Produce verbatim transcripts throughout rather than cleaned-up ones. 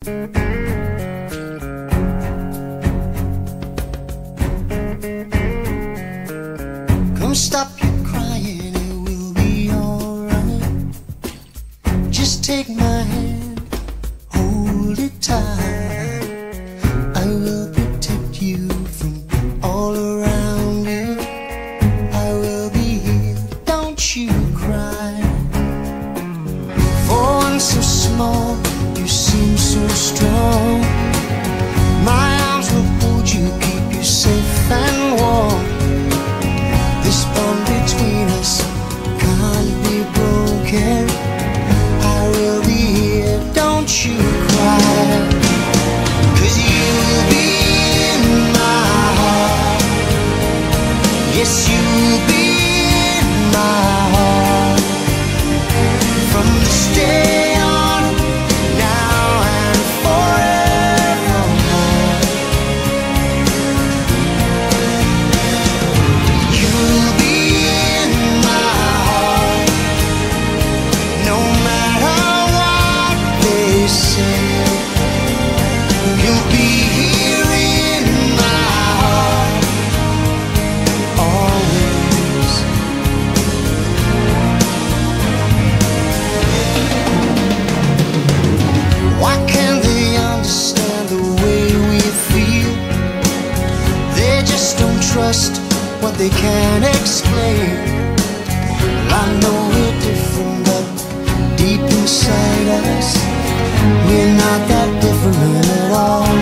Come stop your crying, it will be alright. Just take my hand, hold it tight. I will protect you from all around you. I will be here, don't you cry. For one so small, you seem so strong. My arms will hold you, keep you safe and warm. This bond between us can't be broken. I will be here, don't you cry. 'Cause you'll be in my heart. Yes, you'll be in my heart. From this day on, now and forevermore. You'll be in my heart. No matter what they say, you'll be here in my heart, always. Why can't they understand the way we feel? They just don't trust what they can't explain. Well, I know we're different, but deep inside us, we're not that different at all.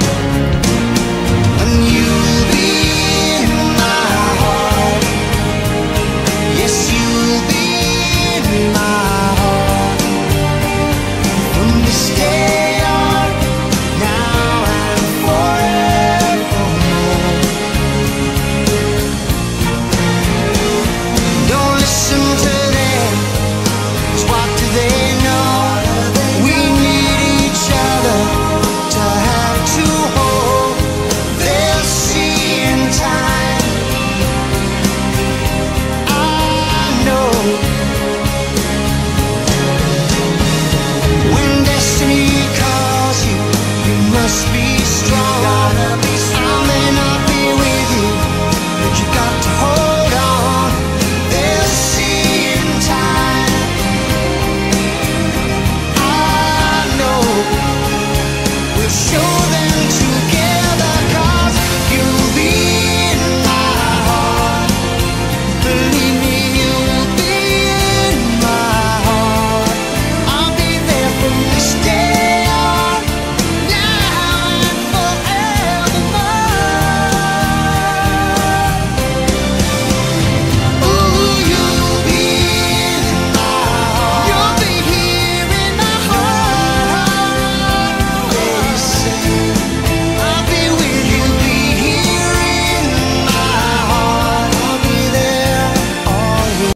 And you'll be in my heart. Yes, you'll be in my heart. From this day on, now and forevermore. Don't listen to them, 'cause what do they know? We need each other to have to hold. They'll see in time, I know. When destiny calls you, you must be